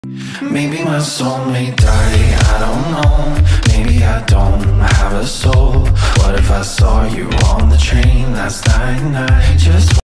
Maybe my soulmate died, I don't know. Maybe I don't have a soul. What if I saw you on the train last night? Just